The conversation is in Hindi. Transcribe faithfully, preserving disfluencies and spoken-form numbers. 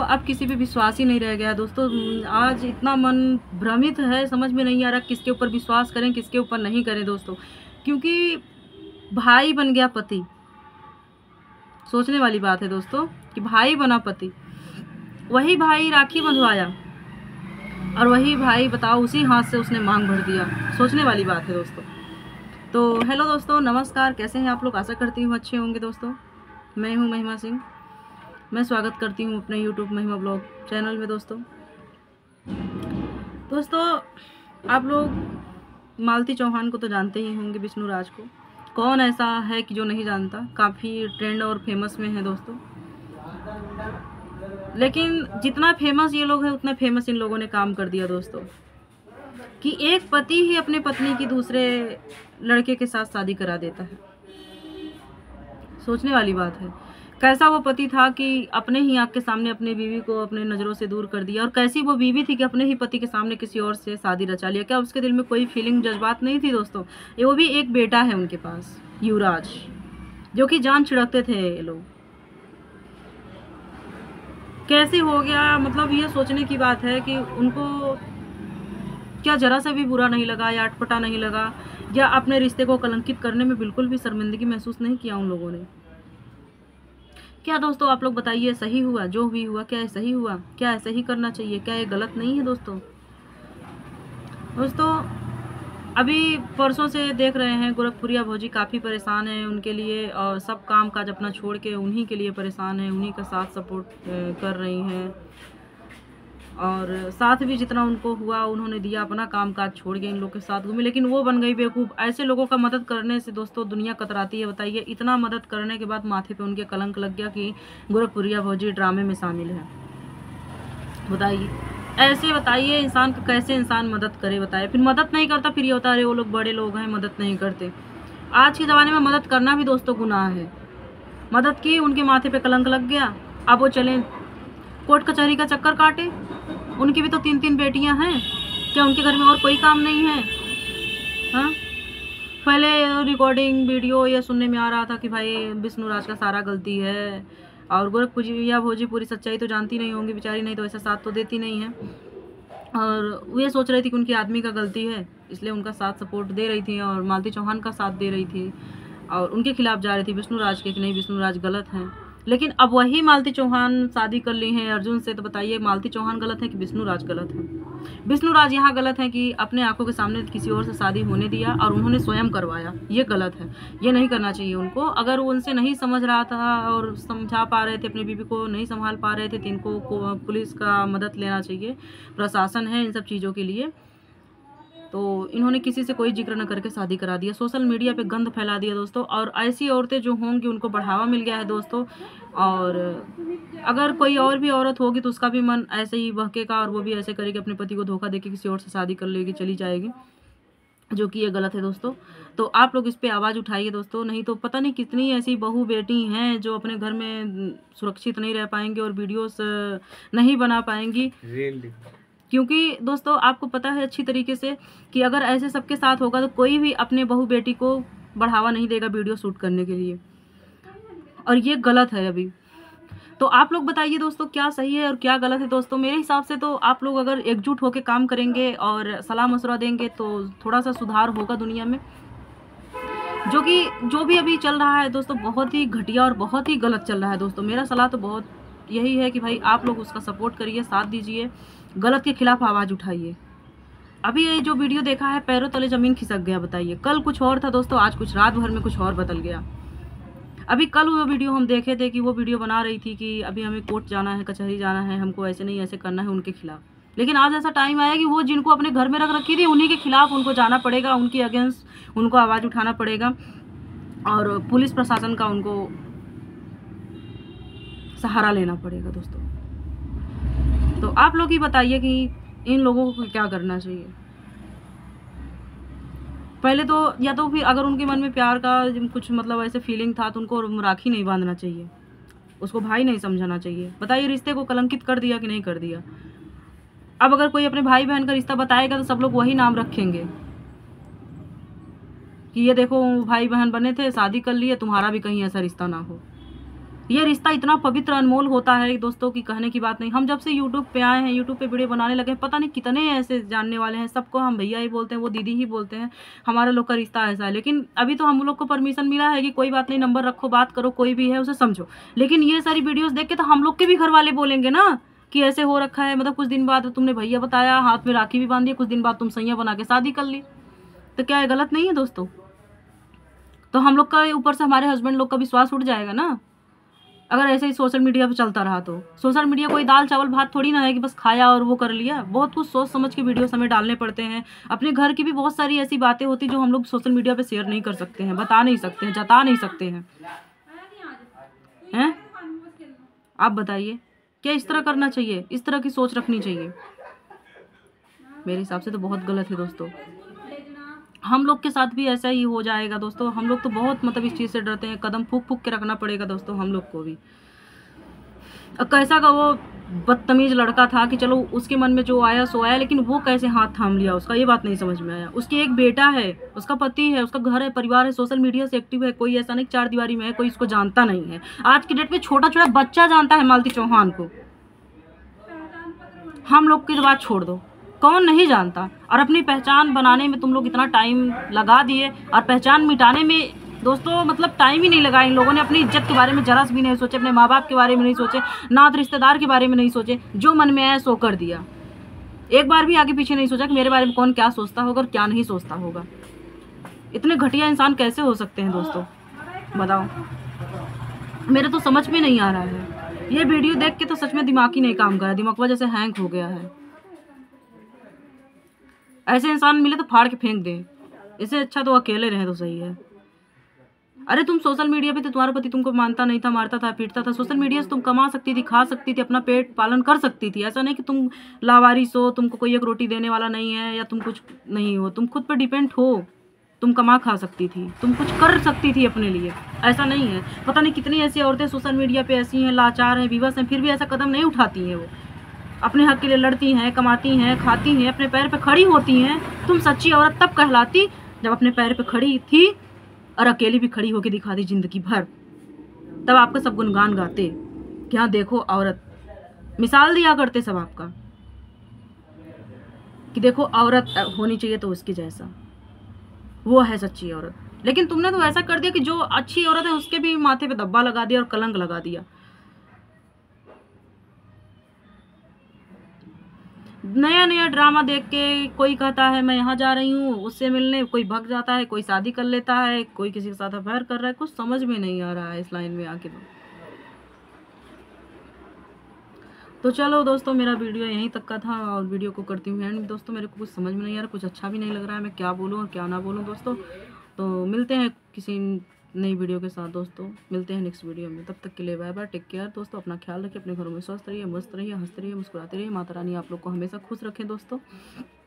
अब किसी पे विश्वास ही नहीं रह गया दोस्तों। आज इतना मन भ्रमित है, समझ में नहीं आ रहा किसके ऊपर विश्वास करें किसके ऊपर नहीं करें दोस्तों। क्योंकि भाई बन गया पति, सोचने वाली बात है दोस्तों कि भाई बना पति, वही भाई राखी बंधवाया और वही भाई बताओ उसी हाथ से उसने मांग भर दिया। सोचने वाली बात है दोस्तों। तो हेलो दोस्तों, नमस्कार, कैसे हैं आप लोग? आशा करती हूँ अच्छे होंगे दोस्तों। मैं हूँ महिमा सिंह, मैं स्वागत करती हूँ अपने यूट्यूब महिमा ब्लॉग चैनल में दोस्तों। दोस्तों आप लोग मालती चौहान को तो जानते ही होंगे, विष्णु राज को। कौन ऐसा है कि जो नहीं जानता, काफ़ी ट्रेंड और फेमस में है दोस्तों। लेकिन जितना फेमस ये लोग हैं उतना फेमस इन लोगों ने काम कर दिया दोस्तों, कि एक पति ही अपने पत्नी की दूसरे लड़के के साथ शादी करा देता है। सोचने वाली बात है, कैसा वो पति था कि अपने ही आँख के सामने अपने बीवी को अपने नज़रों से दूर कर दिया, और कैसी वो बीवी थी कि अपने ही पति के सामने किसी और से शादी रचा लिया। क्या उसके दिल में कोई फीलिंग जज्बात नहीं थी दोस्तों? ये वो भी एक बेटा है उनके पास, युवराज, जो कि जान छिड़कते थे ये लोग। कैसे हो गया, मतलब ये सोचने की बात है कि उनको क्या जरा सा भी बुरा नहीं लगा या अटपटा नहीं लगा, या अपने रिश्ते को कलंकित करने में बिल्कुल भी शर्मिंदगी महसूस नहीं किया उन लोगों ने। क्या दोस्तों आप लोग बताइए, सही हुआ जो भी हुआ? क्या सही हुआ? क्या ऐसे ही करना चाहिए? क्या ये गलत नहीं है दोस्तों? दोस्तों अभी परसों से देख रहे हैं गोरखपुरिया भौजी काफ़ी परेशान हैं उनके लिए, और सब काम काज अपना छोड़ के उन्हीं के लिए परेशान हैं, उन्हीं का साथ सपोर्ट कर रही हैं। और साथ भी जितना उनको हुआ उन्होंने दिया, अपना काम काज छोड़ के इन लोग के साथ घूमे। लेकिन वो बन गई बेवकूफ़। ऐसे लोगों का मदद करने से दोस्तों दुनिया कतराती है। बताइए, इतना मदद करने के बाद माथे पे उनके कलंक लग गया कि गोरखपुरिया भौजी ड्रामे में शामिल है। बताइए, ऐसे बताइए इंसान को कैसे इंसान मदद करे? बताइए, फिर मदद नहीं करता, फिर ये होता है अरे वो लोग बड़े लोग हैं मदद नहीं करते। आज के ज़माने में मदद करना भी दोस्तों गुनाह है। मदद की, उनके माथे पे कलंक लग गया, अब वो चले कोर्ट कचहरी का चक्कर काटे। उनकी भी तो तीन तीन बेटियां हैं, क्या उनके घर में और कोई काम नहीं है? हाँ, पहले रिकॉर्डिंग वीडियो ये सुनने में आ रहा था कि भाई विष्णु राज का सारा गलती है, और गोरखपुरिया भौजी पूरी सच्चाई तो जानती नहीं होंगी बेचारी, नहीं तो ऐसा साथ तो देती नहीं है। और वो ये सोच रही थी कि उनकी आदमी का गलती है, इसलिए उनका साथ सपोर्ट दे रही थी, और मालती चौहान का साथ दे रही थी, और उनके खिलाफ जा रही थी विष्णु राज के कि नहीं विष्णु राज गलत हैं। लेकिन अब वही मालती चौहान शादी कर ली हैं अर्जुन से, तो बताइए मालती चौहान गलत है कि विष्णु राज गलत है? विष्णु राज यहाँ गलत है कि अपने आंखों के सामने किसी और से शादी होने दिया और उन्होंने स्वयं करवाया, ये गलत है। ये नहीं करना चाहिए उनको। अगर वो उनसे नहीं समझ रहा था और समझा पा रहे थे, अपनी बीवी को नहीं संभाल पा रहे थे, तो इनको पुलिस का मदद लेना चाहिए। प्रशासन है इन सब चीज़ों के लिए। तो इन्होंने किसी से कोई जिक्र न करके शादी करा दिया, सोशल मीडिया पे गंद फैला दिया दोस्तों। और ऐसी औरतें जो होंगी उनको बढ़ावा मिल गया है दोस्तों। और अगर कोई और भी औरत होगी तो उसका भी मन ऐसे ही बहकेगा, और वो भी ऐसे करेगी, अपने पति को धोखा देके किसी और से शादी कर लेगी, चली जाएगी, जो कि ये गलत है दोस्तों। तो आप लोग इस पे आवाज़ उठाइए दोस्तों, नहीं तो पता नहीं कितनी ऐसी बहू बेटी हैं जो अपने घर में सुरक्षित नहीं रह पाएंगी और वीडियोस नहीं बना पाएंगी। क्योंकि दोस्तों आपको पता है अच्छी तरीके से कि अगर ऐसे सबके साथ होगा तो कोई भी अपने बहू बेटी को बढ़ावा नहीं देगा वीडियो शूट करने के लिए, और ये गलत है अभी। तो आप लोग बताइए दोस्तों, क्या सही है और क्या गलत है दोस्तों? मेरे हिसाब से तो आप लोग अगर एकजुट होकर काम करेंगे और सलाह मशवरा देंगे तो थोड़ा सा सुधार होगा दुनिया में। जो कि जो भी अभी चल रहा है दोस्तों बहुत ही घटिया और बहुत ही गलत चल रहा है दोस्तों। मेरा सलाह तो बहुत यही है कि भाई आप लोग उसका सपोर्ट करिए, साथ दीजिए, गलत के खिलाफ आवाज़ उठाइए। अभी ये जो वीडियो देखा है, पैरों तले ज़मीन खिसक गया। बताइए, कल कुछ और था दोस्तों, आज कुछ, रात भर में कुछ और बदल गया। अभी कल वो वीडियो हम देखे थे कि वो वीडियो बना रही थी कि अभी हमें कोर्ट जाना है, कचहरी जाना है, हमको ऐसे नहीं ऐसे करना है उनके खिलाफ। लेकिन आज ऐसा टाइम आया कि वो जिनको अपने घर में रख रखी थी उन्हीं के खिलाफ उनको जाना पड़ेगा, उनकी अगेंस्ट उनको आवाज़ उठाना पड़ेगा, और पुलिस प्रशासन का उनको सहारा लेना पड़ेगा दोस्तों। तो आप लोग ही बताइए कि इन लोगों को क्या करना चाहिए? पहले तो या तो फिर अगर उनके मन में प्यार का कुछ मतलब ऐसे फीलिंग था तो उनको राखी नहीं बांधना चाहिए, उसको भाई नहीं समझना चाहिए। बताइए, रिश्ते को कलंकित कर दिया कि नहीं कर दिया? अब अगर कोई अपने भाई बहन का रिश्ता बताएगा तो सब लोग वही नाम रखेंगे कि ये देखो भाई बहन बने थे, शादी कर लिए, तुम्हारा भी कहीं ऐसा रिश्ता ना हो। ये रिश्ता इतना पवित्र अनमोल होता है दोस्तों कि कहने की बात नहीं। हम जब से यूट्यूब पे आए हैं, यूट्यूब पे वीडियो बनाने लगे हैं, पता नहीं कितने ऐसे जानने वाले हैं, सबको हम भैया ही बोलते हैं, वो दीदी ही बोलते हैं। हमारा लोग का रिश्ता ऐसा है, लेकिन अभी तो हम लोग को परमिशन मिला है कि कोई बात नहीं, नंबर रखो, बात करो, कोई भी है उसे समझो। लेकिन ये सारी वीडियोज़ देख के तो हम लोग के भी घर वाले बोलेंगे ना कि ऐसे हो रखा है। मतलब कुछ दिन बाद तुमने भैया बताया, हाथ में राखी भी बांध दी, कुछ दिन बाद तुम सैया बना के शादी कर ली, तो क्या ये गलत नहीं है दोस्तों? तो हम लोग का ऊपर से हमारे हस्बैंड लोग का विश्वास उठ जाएगा ना, अगर ऐसे ही सोशल मीडिया पे चलता रहा तो। सोशल मीडिया कोई दाल चावल भात थोड़ी ना है कि बस खाया और वो कर लिया। बहुत कुछ सोच समझ के वीडियोस हमें डालने पड़ते हैं। अपने घर की भी बहुत सारी ऐसी बातें होती जो हम लोग सोशल मीडिया पे शेयर नहीं कर सकते हैं, बता नहीं सकते हैं, जता नहीं सकते हैं, हैं? आप बताइए, क्या इस तरह करना चाहिए? इस तरह की सोच रखनी चाहिए? मेरे हिसाब से तो बहुत गलत है दोस्तों। हम लोग के साथ भी ऐसा ही हो जाएगा दोस्तों। हम लोग तो बहुत मतलब इस चीज़ से डरते हैं, कदम फूक फूक के रखना पड़ेगा दोस्तों हम लोग को भी। अब कैसा का वो बदतमीज लड़का था कि चलो उसके मन में जो आया सो आया, लेकिन वो कैसे हाथ थाम लिया उसका, ये बात नहीं समझ में आया। उसकी एक बेटा है, उसका पति है, उसका घर है, परिवार है, सोशल मीडिया से एक्टिव है, कोई ऐसा नहीं चार दीवारी में है, कोई इसको जानता नहीं है। आज की डेट में छोटा छोटा बच्चा जानता है मालती चौहान को। हम लोग की बात छोड़ दो, कौन नहीं जानता? और अपनी पहचान बनाने में तुम लोग इतना टाइम लगा दिए, और पहचान मिटाने में दोस्तों मतलब टाइम ही नहीं लगा इन लोगों ने। अपनी इज्जत के बारे में जरा भी नहीं सोचे, अपने माँ बाप के बारे में नहीं सोचे, नात रिश्तेदार के बारे में नहीं सोचे, जो मन में आया सो कर दिया। एक बार भी आगे पीछे नहीं सोचा कि मेरे बारे में कौन क्या सोचता होगा और क्या नहीं सोचता होगा। इतने घटिया इंसान कैसे हो सकते हैं दोस्तों, बताओ? मेरे तो समझ में नहीं आ रहा है। ये वीडियो देख के तो सच में दिमाग ही नहीं काम कर रहा, दिमाग वजह से हैंग हो गया है। ऐसे इंसान मिले तो फाड़ के फेंक दे, इससे अच्छा तो अकेले रहे तो सही है। अरे तुम सोशल मीडिया पे तो तुम्हारा पति तुमको मानता नहीं था, मारता था, पीटता था। सोशल मीडिया से तुम कमा सकती थी, खा सकती थी, अपना पेट पालन कर सकती थी। ऐसा नहीं कि तुम लावारिस हो, तुमको कोई एक रोटी देने वाला नहीं है, या तुम कुछ नहीं हो, तुम खुद पर डिपेंड हो। तुम कमा खा सकती थी, तुम कुछ कर सकती थी अपने लिए, ऐसा नहीं है। पता नहीं कितनी ऐसी औरतें सोशल मीडिया पे ऐसी हैं, लाचार हैं, विवश हैं, फिर भी ऐसा कदम नहीं उठाती हैं। वो अपने हक के लिए लड़ती हैं, कमाती हैं, खाती हैं, अपने पैर पे खड़ी होती हैं। तुम सच्ची औरत तब कहलाती जब अपने पैर पे खड़ी थी और अकेली भी खड़ी होकर दिखाती जिंदगी भर, तब आपका सब गुणगान गाते कि हाँ देखो औरत, मिसाल दिया करते सब आपका कि देखो औरत होनी चाहिए तो उसके जैसा, वो है सच्ची औरत। लेकिन तुमने तो ऐसा कर दिया कि जो अच्छी औरत है उसके भी माथे पे धब्बा लगा दिया और कलंक लगा दिया। नया नया ड्रामा देख के कोई कहता है मैं यहाँ जा रही हूँ उससे मिलने, कोई भाग जाता है, कोई शादी कर लेता है, कोई किसी के साथ अफेयर कर रहा है। कुछ समझ में नहीं आ रहा है इस लाइन में आके। तो चलो दोस्तों, मेरा वीडियो यहीं तक का था और वीडियो को करती हूँ एंड। दोस्तों मेरे को कुछ समझ में नहीं आ रहा, कुछ अच्छा भी नहीं लग रहा है, मैं क्या बोलूँ और क्या ना बोलूँ दोस्तों। तो मिलते हैं किसी नई वीडियो के साथ दोस्तों, मिलते हैं नेक्स्ट वीडियो में। तब तक के लिए बाय बाय, टेक केयर दोस्तों, अपना ख्याल रखिए, अपने घरों में स्वस्थ रहिए, मस्त रहिए, हंसते रहिए, मुस्कुराते रहिए। माता रानी आप लोग को हमेशा खुश रखें दोस्तों।